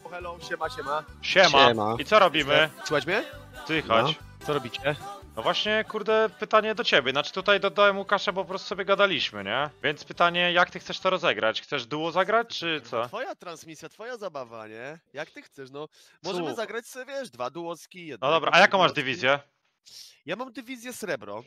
hello, siema, siema. Siema. I co robimy? Słuchaj mnie? Ty chodź. Co robicie? No właśnie, kurde, pytanie do ciebie. Znaczy tutaj dodałem Łukasza, bo po prostu sobie gadaliśmy, nie? Więc pytanie, jak ty chcesz to rozegrać? Chcesz duo zagrać, czy co? Twoja transmisja, twoja zabawa, nie? Jak ty chcesz, no. Możemy zagrać sobie, wiesz, dwa duoski, jedno. No dobra, a jaką masz dywizję? Ja mam dywizję srebro.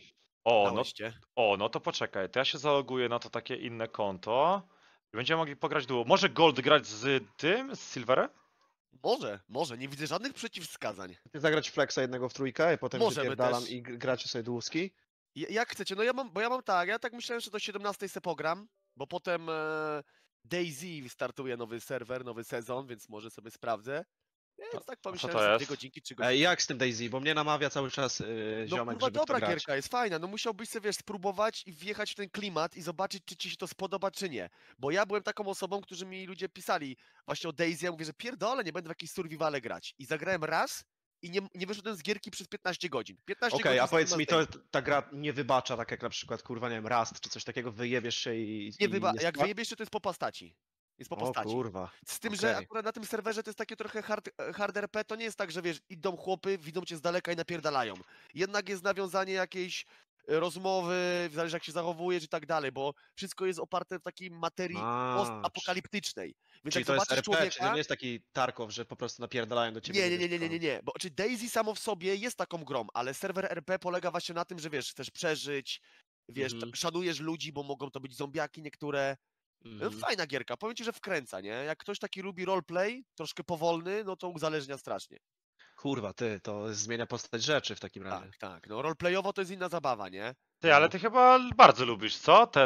No to poczekaj, to ja się zaloguję na to takie inne konto. I będziemy mogli pograć duo. Może Gold grać z tym, z Silverem? Może, nie widzę żadnych przeciwwskazań. Ty zagrać flexa jednego w trójkę, i potem Możemy wypierdalam też. i gracie sobie dłuski. Jak chcecie, no ja tak myślałem, że do 17 se pogram, bo potem DayZ startuje nowy serwer, nowy sezon, więc może sobie sprawdzę. Więc tak pomyślałem, to że 2 jest? godzinki, 3 godzinki. Ej, jak z tym DayZ? Bo mnie namawia cały czas No ziomek, kurwa, żeby w to dobra grać. gierka, jest fajna, no musiałbyś sobie, wiesz, spróbować i wjechać w ten klimat i zobaczyć, czy ci się to spodoba, czy nie. Bo ja byłem taką osobą, którzy mi ludzie pisali właśnie o DayZ, ja mówię, że pierdolę, nie będę w jakieś survivale grać. I zagrałem raz i nie wyszedłem z gierki przez 15 godzin. 15 Okej, godzin a powiedz z mi, tym to ta gra nie wybacza, tak jak na przykład, kurwa, nie wiem, Rust czy coś takiego, wyjebiesz się i... Jak wyjebiesz się, to jest po postaci. Jest po postaci. O kurwa. Z tym, że okej. akurat na tym serwerze to jest takie trochę hard RP, to nie jest tak, że wiesz, idą chłopy, widzą cię z daleka i napierdalają. Jednak jest nawiązanie jakiejś rozmowy, zależy jak się zachowujesz i tak dalej, bo wszystko jest oparte w takiej materii postapokaliptycznej. Więc Czyli jak to jest zobaczysz RP, człowieka... czyli to nie jest taki Tarkov, że po prostu napierdalają do ciebie. Nie. Bo czy DayZ samo w sobie jest taką grą, ale serwer RP polega właśnie na tym, że wiesz, chcesz przeżyć, wiesz, szanujesz ludzi, bo mogą to być zombiaki niektóre. No, fajna gierka, powiem ci, że wkręca, nie? Jak ktoś taki lubi roleplay, troszkę powolny, no to uzależnia strasznie. Kurwa, to zmienia postać rzeczy w takim razie. Tak, no roleplayowo to jest inna zabawa, nie? Ty, ale ty chyba bardzo lubisz, co? Te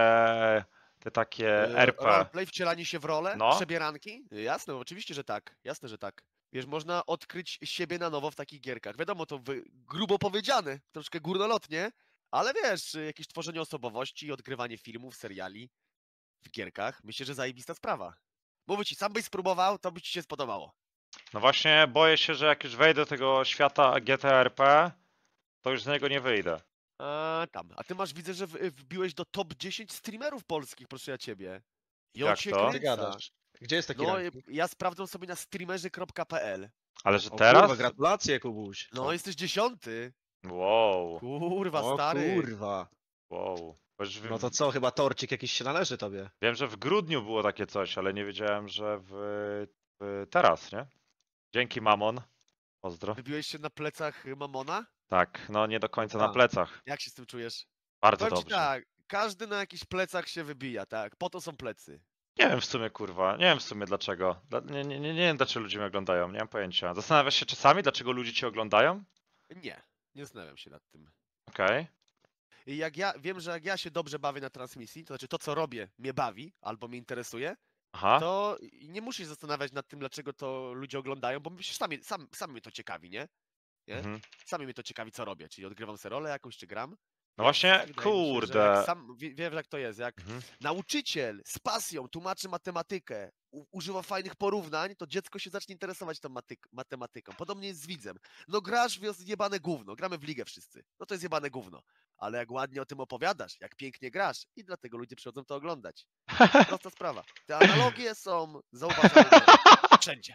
takie RP. Roleplay, wcielanie się w rolę, No. przebieranki? Jasne, oczywiście, że tak, jasne, że tak. Wiesz, można odkryć siebie na nowo w takich gierkach. Wiadomo, to grubo powiedziane, troszkę górnolotnie, ale wiesz, jakieś tworzenie osobowości, odgrywanie filmów, seriali w gierkach, myślę, że zajebista sprawa. Mówię ci, sam byś spróbował, to by ci się spodobało. No właśnie, boję się, że jak już wejdę do tego świata GTRP, to już z niego nie wyjdę. A ty masz, widzę, że wbiłeś do top 10 streamerów polskich, proszę ja ciebie. I Jak on się to? kręca. Ty gadasz. Gdzie jest taki No, ranking? ja sprawdzam sobie na streamerzy.pl. Ale że O teraz? kurwa, gratulacje, Kubuś. No, jesteś 10. Wow, Kurwa, O stary. kurwa. wow. Bo już No to co, chyba torcik jakiś się należy tobie. Wiem, że w grudniu było takie coś, ale nie wiedziałem, że teraz, nie? Dzięki, Mamon. Pozdro. Wybiłeś się na plecach Mamona? Tak, no nie do końca na Tak. plecach. Jak się z tym czujesz? Bardzo Powiem ci dobrze. tak, każdy na jakichś plecach się wybija, tak? Po to są plecy. Nie wiem w sumie, kurwa, nie wiem w sumie dlaczego. Nie wiem dlaczego ludzie mnie oglądają, nie mam pojęcia. Zastanawiasz się czasami, dlaczego ludzie cię oglądają? Nie zastanawiam się nad tym. Okej. I wiem, że jak ja się dobrze bawię na transmisji, to znaczy to, co robię, mnie bawi albo mnie interesuje, Aha. to nie musisz zastanawiać nad tym, dlaczego to ludzie oglądają, bo myślisz, sam mnie to ciekawi, nie? Mhm. Sami mnie to ciekawi, co robię, czyli odgrywam sobie rolę jakąś, czy gram. No właśnie, Wydaje mi się, że kurde. jak wiem, jak to jest, jak Mhm. nauczyciel z pasją tłumaczy matematykę, używa fajnych porównań, to dziecko się zacznie interesować tą matematyką. Podobnie jest z widzem. No grasz w jebane gówno, gramy w ligę wszyscy. No to jest jebane gówno. Ale jak ładnie o tym opowiadasz, jak pięknie grasz i dlatego ludzie przychodzą to oglądać. Prosta sprawa. Te analogie są zauważone wszędzie.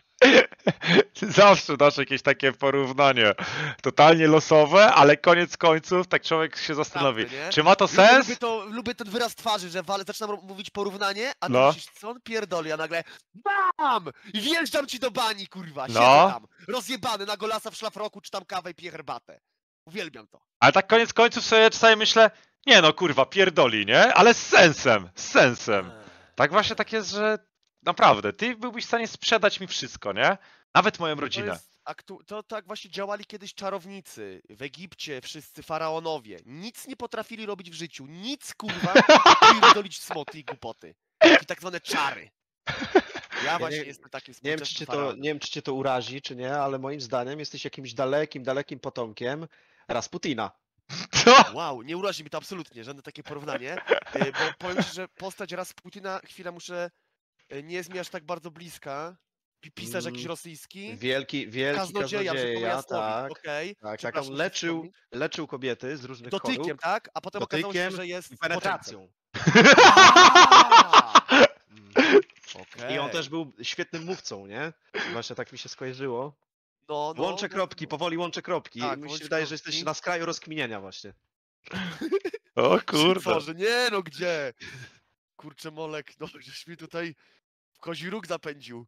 Zawsze dasz jakieś takie porównanie. Totalnie losowe, ale koniec końców tak człowiek się zastanowi. Prawda, nie? Czy ma to sens? Lubię ten wyraz twarzy, że zaczynam mówić porównanie, a ty No. myślisz, co on pierdoli, a nagle BAM! I wjeżdżam ci do bani, kurwa, siedzę No. tam, rozjebany na golasa w szlafroku, czytam kawę i piję herbatę. Uwielbiam to. Ale tak koniec końców sobie czasami myślę, nie no kurwa, pierdoli, nie? Ale z sensem, z sensem. Tak właśnie tak jest, że naprawdę, ty byłbyś w stanie sprzedać mi wszystko, nie? Nawet moją rodzinę. To tak właśnie działali kiedyś czarownicy w Egipcie, wszyscy faraonowie. Nic nie potrafili robić w życiu, nic kurwa, pierdolić smoty i głupoty. I tak zwane czary. Ja właśnie jestem takim Nie wiem, czy cię to urazi, czy nie, ale moim zdaniem jesteś jakimś dalekim potomkiem Rasputina. Co? Wow, nie urazi mi to absolutnie, żadne takie porównanie, bo powiem ci, że postać Rasputina, chwilę muszę, nie jest mi aż tak bardzo bliska, pisarz jakiś rosyjski, Wielki kaznodzieja, tak. okej. Tak, on leczył kobiety z różnych Dotykiem, chorób. tak? A potem okazało się, Dotykiem że jest i penetracją. Okej. I on też był świetnym mówcą, nie? Właśnie tak mi się skojarzyło. No, Łączę kropki, powoli łączę kropki. Tak, Mi się łączę wydaje, że kropki. jesteś na skraju rozkminienia właśnie. O Przy kurde. tworze. Nie no, gdzie? Kurczę, Molek, no żeś mi tutaj w kozi róg zapędził.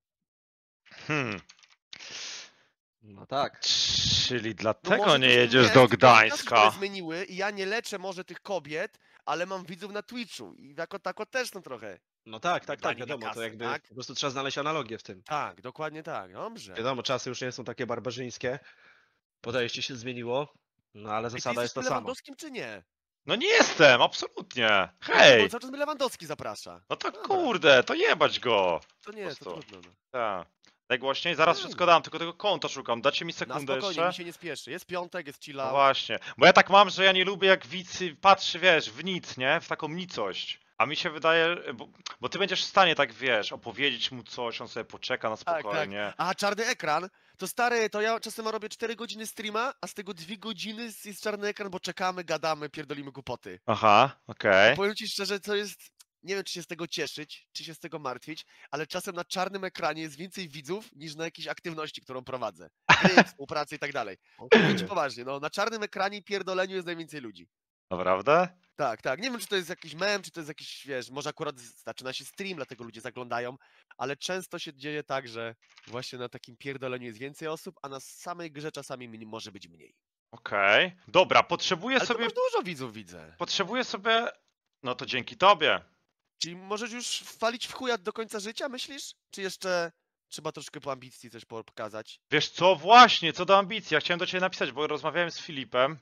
No tak. Czyli No dlatego może nie coś w tym jedziesz jest, do tylko że czasy się Gdańska. zmieniły i ja nie leczę może tych kobiet, ale mam widzów na Twitchu i jako tako też są trochę. No tak, Jebani na wiadomo, to kasę, jakby tak? po prostu trzeba znaleźć analogię w tym. Tak, dokładnie tak, dobrze. Wiadomo, czasy już nie są takie barbarzyńskie, podejście się zmieniło, no ale I ty zasada jesteś jest ta tym sama. Lewandowskim czy nie? No nie jestem, absolutnie. Bo Hej! cały czas mnie Lewandowski zaprasza. No to Dobra. kurde, to jebać go. To nie, to prostu. trudno. No. Tak. Najgłośniej, zaraz Fajnie. wszystko dam, tylko tego konta szukam. Dacie mi Na sekundę spokojnie, jeszcze? mi się nie spieszy. Jest piątek, jest chill No out. właśnie. Bo ja tak mam, że ja nie lubię jak widz patrzy, wiesz, w nic, nie? W taką nicość. A mi się wydaje, bo ty będziesz w stanie tak, wiesz, opowiedzieć mu coś, on sobie poczeka na Tak, spokojnie. A czarny ekran? To stary, to ja czasem robię 4 godziny streama, a z tego 2 godziny jest czarny ekran, bo czekamy, gadamy, pierdolimy głupoty. Aha, okej. Powiem ci szczerze, to jest... Nie wiem, czy się z tego cieszyć, czy się z tego martwić, ale czasem na czarnym ekranie jest więcej widzów niż na jakiejś aktywności, którą prowadzę. Gry, współpracy i tak dalej. Mówię ci poważnie, no na czarnym ekranie i pierdoleniu jest najwięcej ludzi. Naprawdę? Tak, tak. Nie wiem, czy to jest jakiś mem, czy to jest jakiś, wiesz, może akurat zaczyna się stream, dlatego ludzie zaglądają, ale często się dzieje tak, że właśnie na takim pierdoleniu jest więcej osób, a na samej grze czasami może być mniej. Okej. Dobra, potrzebuję Ale to sobie... masz dużo widzów, widzę. Potrzebuję sobie... No to dzięki tobie. Czyli możesz już walić w chuja do końca życia, myślisz? Czy jeszcze trzeba troszkę po ambicji coś pokazać? Wiesz co, właśnie, co do ambicji, ja chciałem do ciebie napisać, bo rozmawiałem z Filipem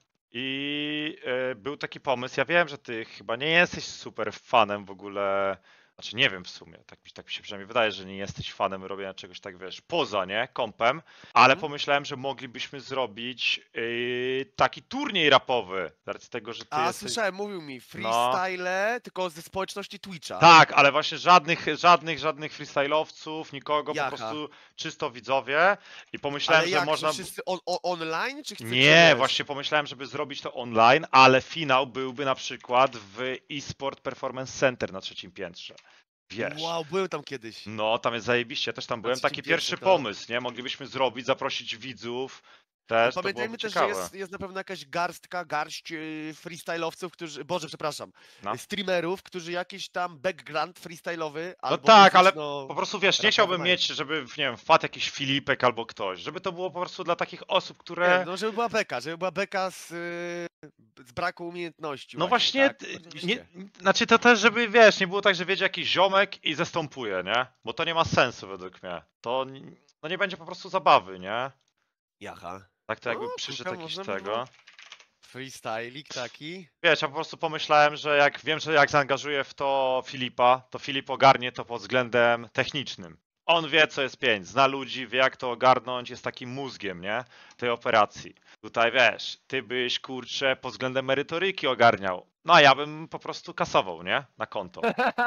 i był taki pomysł, ja wiem, że ty chyba nie jesteś super fanem w ogóle, znaczy nie wiem w sumie, tak mi się przynajmniej wydaje, że nie jesteś fanem robienia czegoś tak, wiesz, poza, nie, kompem, ale Mhm. pomyślałem, że moglibyśmy zrobić taki turniej rapowy, z racji tego, że ty A, jesteś... słyszałem, mówił mi, freestyle, tylko ze społeczności Twitcha. Tak, ale właśnie żadnych freestyle'owców, nikogo, Jaha. po prostu czysto widzowie i pomyślałem, Ale że jak, można... że wszyscy online, czy chcecie, Nie, wiesz? właśnie pomyślałem, żeby zrobić to online, ale finał byłby na przykład w eSport Performance Center na 3. piętrze. Wiesz. Wow, byłem tam kiedyś. No, tam jest zajebiście, ja też tam byłem. 3. Taki piętrze, pierwszy to- pomysł, nie? Moglibyśmy zrobić, zaprosić widzów. Też, to Pamiętajmy byłoby też, ciekawe. że jest na pewno jakaś garść freestyle'owców, którzy, Boże, przepraszam, No. streamerów, którzy jakiś tam background freestyle'owy No albo tak, ale muzyczno- po prostu wiesz, nie rapowy chciałbym mają. mieć, żeby, nie wiem, wpadł jakiś Filipek albo ktoś. Żeby to było po prostu dla takich osób, które... Nie, no żeby była beka z braku umiejętności. No właśnie, tak? nie, Oczywiście. znaczy to też, żeby wiesz, nie było tak, że wiedzie jakiś ziomek i zastępuje, nie? Bo to nie ma sensu według mnie. To no nie będzie po prostu zabawy, nie? Jaha. Tak to jakby No, przyszedł kurka, jakiś możemy, tego. no. Freestylik taki. Wiesz, ja po prostu pomyślałem, że jak wiem, że jak zaangażuję w to Filipa, to Filip ogarnie to pod względem technicznym. On wie, co jest 5, zna ludzi, wie jak to ogarnąć, jest takim mózgiem, nie? Tej operacji. Tutaj wiesz, ty byś, kurczę, pod względem merytoryki ogarniał. No a ja bym po prostu kasował, nie? Na konto.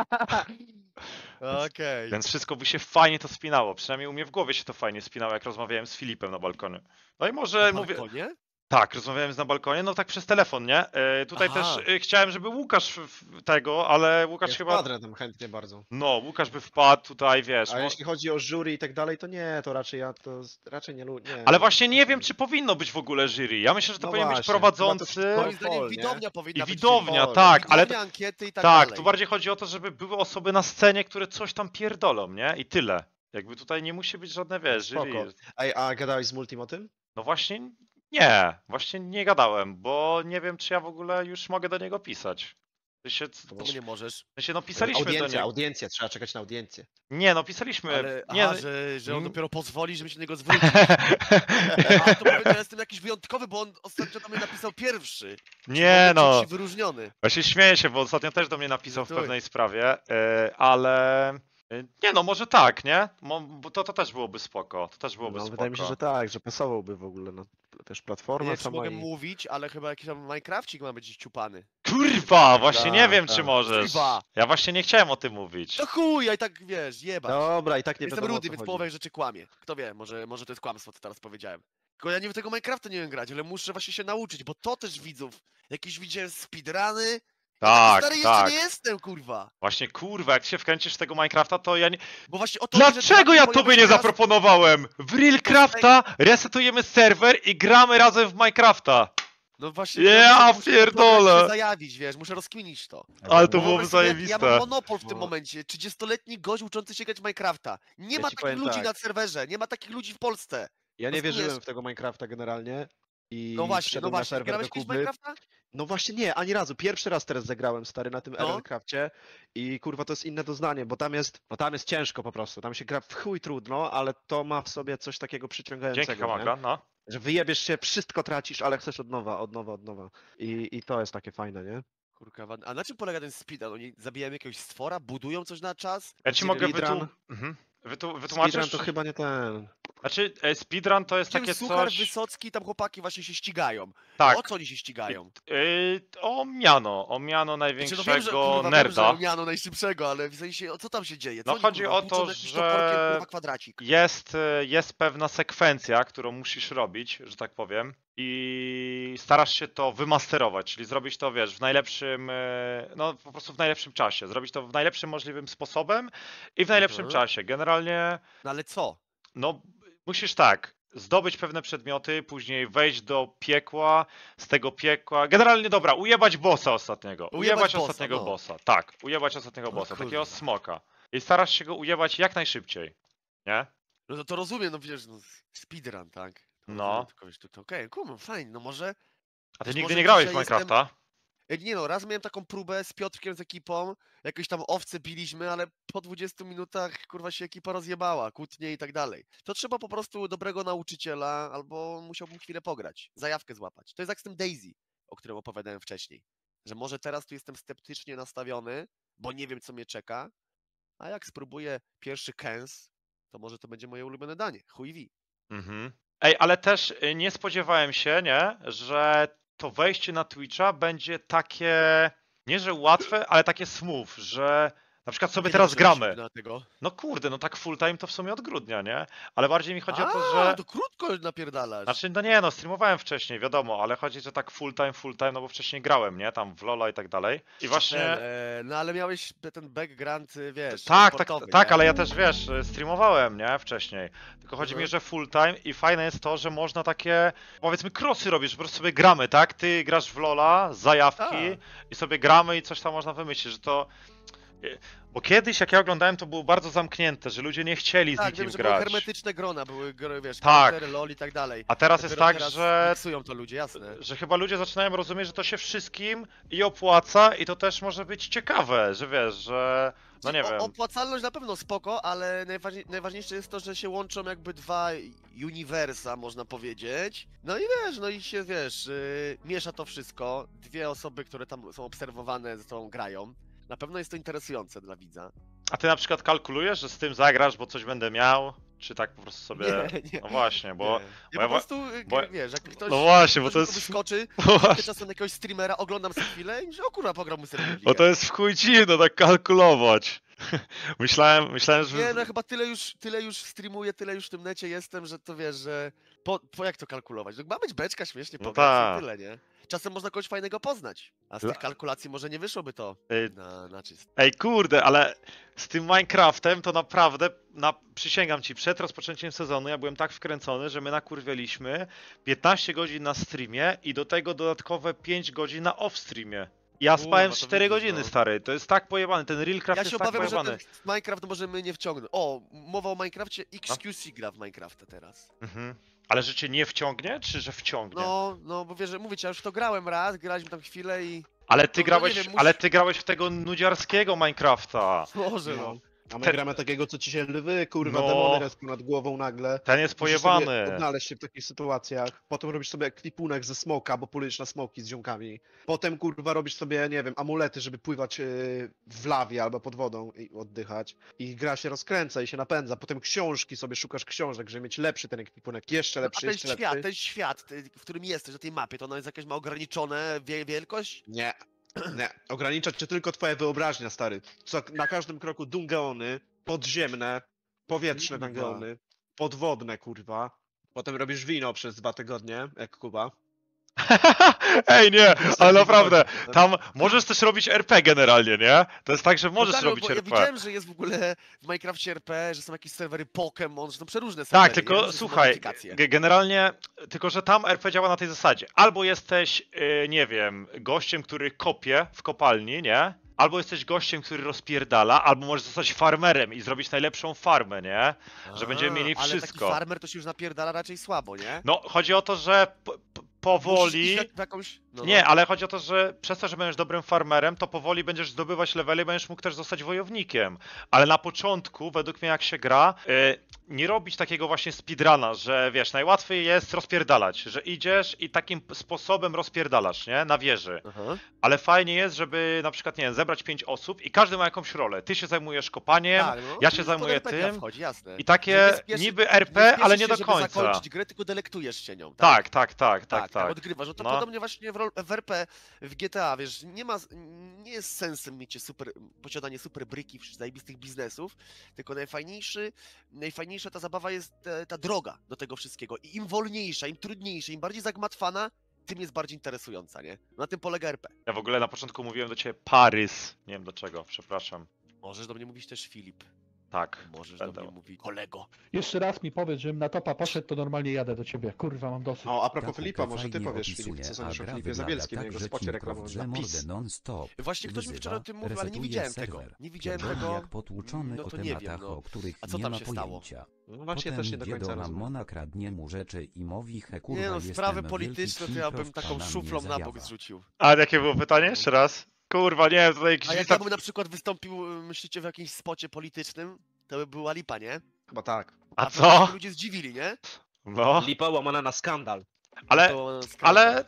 Okej. Więc wszystko by się fajnie to spinało. Przynajmniej u mnie w głowie się to fajnie spinało, jak rozmawiałem z Filipem na balkonie. No i może Na mówię. balkonie? Tak, rozmawiałem na balkonie, no tak przez telefon, nie? Tutaj Aha. też chciałem, żeby Łukasz tego, ale Łukasz Ja chyba. wpadnę tam chętnie bardzo. No, Łukasz by wpadł tutaj, wiesz. A jeśli chodzi o jury i tak dalej, to nie, to raczej raczej nie lubię. Ale właśnie nie wiem, czy powinno być w ogóle jury. Ja myślę, że to No powinien być właśnie, prowadzący. chyba to Moim zdaniem Hall, nie? widownia powinna I być widownia, jury. tak, ale Widownia, ankiety i tak, Tak, dalej. tu bardziej chodzi o to, żeby były osoby na scenie, które coś tam pierdolą, nie? I tyle. Jakby tutaj nie musi być żadne, wiesz, Spoko. jury. Ej, a gadałeś z Multim o tym? No właśnie nie gadałem, bo nie wiem, czy ja w ogóle już mogę do niego pisać. Czemu nie możesz? No pisaliśmy do niego. Audiencję, trzeba czekać na audiencję. Nie, no pisaliśmy. Ale, nie, aha, no- że on Mm. dopiero pozwoli, żeby się do niego zwrócić. A to powiem, że ja jestem jakiś wyjątkowy, bo on ostatnio do mnie napisał pierwszy. nie Mogę no. czuć się wyróżniony. Właśnie śmieję się, bo ostatnio też do mnie napisał w Żartuję. pewnej sprawie, ale... Nie no, może tak, nie? Bo to też byłoby spoko. To też byłoby No, spoko. wydaje mi się, że tak, że pasowałby w ogóle na też Nie platformę wiem, czy sama mogę i... mówić, ale chyba jakiś tam Minecrafcik ma być ciupany. Kurwa, właśnie nie Tak, wiem, czy tak. możesz. Kurwa. Ja właśnie nie chciałem o tym mówić. To chuj, ja i tak, wiesz, jebać. Dobra, i tak nie Jestem wiadomo, o rudy, co więc chodzi. połowę rzeczy kłamie. Kto wie, może to jest kłamstwo, co teraz powiedziałem. Tylko ja nie tego Minecrafta nie wiem grać, ale muszę właśnie się nauczyć, bo to też widzów. Jakieś widziałem speedruny, Tak, Stary, jeszcze tak. nie jestem, kurwa. Właśnie kurwa, jak się wkręcisz w tego Minecrafta, to ja nie... Bo właśnie o to chodzi, że Dlaczego dla ja mnie tobie pojawi nie się teraz- zaproponowałem? W Realcrafta resetujemy serwer i gramy razem w Minecrafta. No właśnie, Ja muszę pierdolę. się zajawić, wiesz, muszę rozkminić to. Ale to No, byłoby Wyobraź sobie, ja mam zajebiste. monopol w tym No. momencie. 30-letni gość uczący się grać w Minecrafta. Nie Ja ma ci takich powiem ludzi tak. na serwerze, nie ma takich ludzi w Polsce. Ja nie Rozumiesz? wierzyłem w tego Minecrafta generalnie i No właśnie, wszedłem na serwer grałeś do kiedyś w Kuby. Minecrafta? No właśnie nie, ani razu. Pierwszy raz teraz zagrałem, stary, na tym No. RL-crafcie i kurwa to jest inne doznanie, bo tam jest ciężko po prostu. Tam się gra w chuj trudno, ale to ma w sobie coś takiego przyciągającego, Dzięki nie? Hamaga, no. Że wyjebiesz się, wszystko tracisz, ale chcesz od nowa. I to jest takie fajne, nie? Kurka, a na czym polega ten speedrun? Oni zabijają jakiegoś stwora, budują coś na czas? Ja ci Speedrun- mogę Speedrun wytłumaczyć. to chyba nie ten. Znaczy, speedrun to jest Widziałem takie Suchar, coś... Wysocki, tam chłopaki właśnie się ścigają. Tak, O co oni się ścigają? o miano Znaczy, no wiem, że, największego kurwa, nerda. Wiem, że miano najszybszego, ale w sensie, o co tam się dzieje? Co No oni, chodzi kurwa, o tłuczą to, jakimś że- toporkiem, kurwa, kwadracik. Jest pewna sekwencja, którą musisz robić, że tak powiem, i starasz się to wymasterować, czyli zrobić to, wiesz, w najlepszym, no po prostu w najlepszym czasie, zrobić to w najlepszym możliwym sposobem i w najlepszym Mhm. czasie. Generalnie, No ale co? no musisz tak, zdobyć pewne przedmioty, później wejść do piekła, z tego piekła, generalnie dobra, ujebać bossa ostatniego, Ujebać bossa, ostatniego no. bossa, tak, ujebać ostatniego O bossa, takiego kurwa. smoka. I starasz się go ujebać jak najszybciej, nie? No to rozumiem, no wiesz, no, speedrun, tak? To No. rozumiem, tylko wiesz, to okej, kurwa, fajnie, no może... A ty Wiesz, nigdy może nie grałeś w dzisiaj jestem- Minecrafta? Nie no, raz miałem taką próbę z Piotrkiem, z ekipą, jakieś tam owce biliśmy, ale po 20 minutach, kurwa, się ekipa rozjebała, kłótnie i tak dalej. To trzeba po prostu dobrego nauczyciela, albo musiałbym chwilę pograć, zajawkę złapać. To jest jak z tym Daisy, o którym opowiadałem wcześniej. Że może teraz tu jestem sceptycznie nastawiony, bo nie wiem, co mnie czeka, a jak spróbuję pierwszy kęs, to może to będzie moje ulubione danie. Chuj wi. Mhm. Ej, ale też nie spodziewałem się, nie, że to wejście na Twitcha będzie takie, nie że łatwe, ale takie smooth, że na przykład sobie Kiedy teraz zacząłeś gramy. na tego? No kurde, no tak full time to w sumie od grudnia, nie? Ale bardziej mi chodzi o to, A, że... to krótko napierdalasz. Znaczy, no nie, no streamowałem wcześniej, wiadomo, ale chodzi, że tak full time, no bo wcześniej grałem, nie? Tam w Lola i tak dalej. I właśnie... No ale miałeś ten background, wiesz, Tak, sportowy, tak, nie? ale ja też wiesz, streamowałem, nie? Wcześniej. Tylko chodzi mi, Mhm. że full time i fajne jest to, że można takie, powiedzmy, crossy robisz, po prostu sobie gramy, tak? Ty grasz w Lola, zajawki Tak. i sobie gramy i coś tam można wymyślić, że to... Bo kiedyś, jak ja oglądałem, to było bardzo zamknięte, że ludzie nie chcieli z Tak, nikim wiem, że były grać. hermetyczne grona, były, wiesz, Tak. Counter, LOL i tak dalej. A teraz jest Dopiero tak, teraz że miksują to ludzie, jasne. chyba ludzie zaczynają rozumieć, że to się wszystkim i opłaca i to też może być ciekawe, że wiesz, że... No nie wiem. Opłacalność na pewno spoko, ale najważniejsze jest to, że się łączą jakby dwa uniwersa, można powiedzieć. No i wiesz, no i się, wiesz, miesza to wszystko. Dwie osoby, które tam są obserwowane, ze sobą grają. Na pewno jest to interesujące dla widza. A ty na przykład kalkulujesz, że z tym zagrasz, bo coś będę miał? Czy tak po prostu sobie... Nie. No właśnie, bo... Nie. bo Ja ja po prostu, bo- wiesz, jak ktoś... No właśnie, bo ktoś to mi jest... tu wyskoczy, No właśnie, czasem jakiegoś streamera, oglądam sobie chwilę i myślę, o kurwa, pogram mu sobie w bo ligę. to jest w chuj dziwne tak kalkulować. Myślałem, że... Nie, no chyba tyle już streamuję, tyle już w tym necie jestem, że to wiesz, że po jak to kalkulować? No, ma być beczka, śmiesznie No pograć tak. i tyle, nie? Czasem można kogoś fajnego poznać, a z tych kalkulacji może nie wyszłoby to Ej, na czysto. Ej, kurde, ale z tym Minecraftem to naprawdę, przysięgam ci, przed rozpoczęciem sezonu ja byłem tak wkręcony, że my nakurwialiśmy 15 godzin na streamie i do tego dodatkowe 5 godzin na off-streamie. Ja spałem Kurwa, to 4 widzisz, godziny, no. stary, to jest tak pojebany, ten Realcraft Ja jest się tak obawiam, że pojebany. ten Minecraft możemy nie wciągnąć. O, mowa o Minecrafcie, XQC gra w Minecrafta teraz. Mhm. Ale że cię nie wciągnie, czy że wciągnie? No, bo wiesz, że mówię ci, ja już w to grałem raz, graliśmy tam chwilę i... Ale ty no, grałeś, nie wiem, ale ty grałeś w tego nudziarskiego Minecrafta. Może No. no. A my Ten- gramy takiego, co ci się lwy, kurwa, No. demony respią nad głową nagle. Ten jest Musisz sobie pojebany. odnaleźć się w takich sytuacjach. Potem robisz sobie ekwipunek ze smoka, bo polujesz na smoki z ziomkami. Potem, kurwa, robisz sobie, nie wiem, amulety, żeby pływać w lawie albo pod wodą i oddychać. I gra się rozkręca i się napędza. Potem książki sobie szukasz książek, żeby mieć lepszy ten ekwipunek, jeszcze A lepszy, ten jeszcze świat, lepszy. w którym jesteś, na tej mapie, to ono jest jakieś ma ograniczone wielkość? Nie. Nie. Ogranicza cię tylko twoja wyobraźnia, stary. Co, na każdym kroku dungeony, podziemne, powietrzne Kurwa. dungeony, podwodne, kurwa. Potem robisz wino przez 2 tygodnie, jak Kuba. Ej, nie, ale naprawdę, wychodzi. tam możesz też robić RP generalnie, nie? To jest tak, że możesz tak, robić bo ja RP. widziałem, że jest w ogóle w Minecrafcie RP, że są jakieś serwery Pokémon, że są przeróżne Tak, serwery, nie? tylko Że są słuchaj, modyfikacje. generalnie, tylko że tam RP działa na tej zasadzie. Albo jesteś, nie wiem, gościem, który kopie w kopalni, nie? Albo jesteś gościem, który rozpierdala, albo możesz zostać farmerem i zrobić najlepszą farmę, nie? Że będziemy mieli Ale taki wszystko. farmer to się już napierdala raczej słabo, nie? No, chodzi o to, że Musisz powoli... iść w jakąś... No, Nie, ale chodzi o to, że przez to, że będziesz dobrym farmerem, to powoli będziesz zdobywać levely i będziesz mógł też zostać wojownikiem. Ale na początku, według mnie jak się gra, nie robić takiego właśnie speedruna, że wiesz, najłatwiej jest rozpierdalać, że idziesz i takim sposobem rozpierdalasz, nie? Na wieży. Aha. Ale fajnie jest, żeby na przykład, nie wiem, zebrać 5 osób i każdy ma jakąś rolę. Ty się zajmujesz kopaniem, Tak, no, ja to się już pod zajmuję RPG tym wchodzi, jasne. i takie Że nie spieszy- niby nie RP, spieszysz ale nie się, do żeby końca. zakończyć grę, tylko delektujesz się nią, Tak, tak. Tak, odgrywasz. No to No. podobnie właśnie w RP, w GTA, wiesz, nie jest sensem mieć posiadanie super bryki, zajebistych biznesów, tylko najfajniejsza ta zabawa jest ta droga do tego wszystkiego. I im wolniejsza, im trudniejsza, im bardziej zagmatwana, tym jest bardziej interesująca, nie? Na tym polega RP. Ja w ogóle na początku mówiłem do ciebie Parys. Nie wiem dlaczego, przepraszam. Możesz do mnie mówić też Filip. Tak. Możesz będę. do mnie mówić kolego. Jeszcze raz mi powiedz, żebym na topa poszedł, to normalnie jadę do ciebie. Kurwa, mam dosyć. O, a propos Tak, Filipa, to może ty fajnie powiesz, opisuje, Filip, co a sądzisz o gra Filipie wygląda Zabielskim, tak, jego że spocie ci reklamowym wdrze na PiS. mordę non-stop. Właśnie ktoś mi Wyzywa, wczoraj o tym mówił, ale nie resetuje widziałem tego. serwer. Nie widziałem Pierdoli tego. jak potłuczony No o to nie wiem, tematach, no. o których A co nie tam ma się stało? pojęcia. No właśnie Potem też nie do idzie końca do rozumiem. Ramona, kradnie mu rzeczy i mówi he kurwa Nie no, jestem sprawy wielki polityczne to ja bym king, taką prosto na szuflą mnie na bok zajawa. zrzucił. A jakie było pytanie? Jeszcze raz? Kurwa, nie, tutaj jakiś A jak lista... ja bym na przykład wystąpił, myślicie, w jakimś spocie politycznym, to by była lipa, nie? Chyba tak. A pewnie co? się ludzie zdziwili, nie? No, Lipa łamana na skandal. ale, To skandal.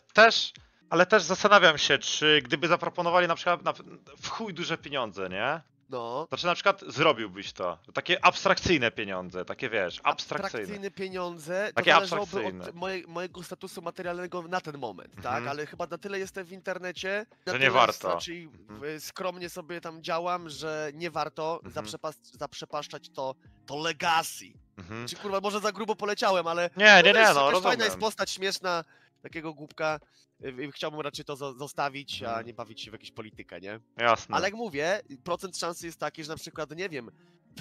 ale też zastanawiam się, czy gdyby zaproponowali na przykład w chuj duże pieniądze, nie? No. To czy na przykład zrobiłbyś to? Takie abstrakcyjne pieniądze, takie wiesz, abstrakcyjne. Abstrakcyjne pieniądze, to Takie zależałoby abstrakcyjne. od mojego statusu materialnego na ten moment, tak? Mhm. Ale chyba na tyle jestem w internecie, na Że tyle nie warto. Znaczy, Mhm. skromnie sobie tam działam, że nie warto Mhm. zaprzepaszczać to legacy. Mhm. Czy kurwa, może za grubo poleciałem, ale Nie, wiesz, no jakaś rozumiem. fajna jest postać śmieszna takiego głupka. Chciałbym raczej to zostawić, a Mhm. nie bawić się w jakąś politykę, nie? Jasne. Ale jak mówię, procent szansy jest taki, że na przykład, nie wiem,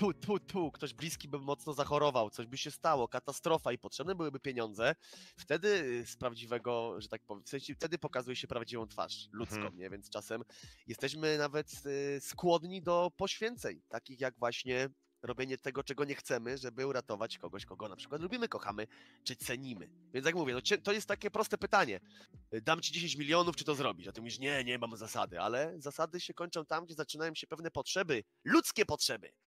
ktoś bliski by mocno zachorował, coś by się stało, katastrofa i potrzebne byłyby pieniądze, wtedy z prawdziwego, że tak powiem, w sensie wtedy pokazuje się prawdziwą twarz ludzką, Mhm. nie? Więc czasem jesteśmy nawet skłonni do poświęceń, takich jak właśnie robienie tego, czego nie chcemy, żeby uratować kogoś, kogo na przykład lubimy, kochamy, czy cenimy. Więc jak mówię, no to jest takie proste pytanie. Dam ci 10 milionów, czy to zrobić? A ty mówisz, nie, mam zasady, ale zasady się kończą tam, gdzie zaczynają się pewne potrzeby, ludzkie potrzeby.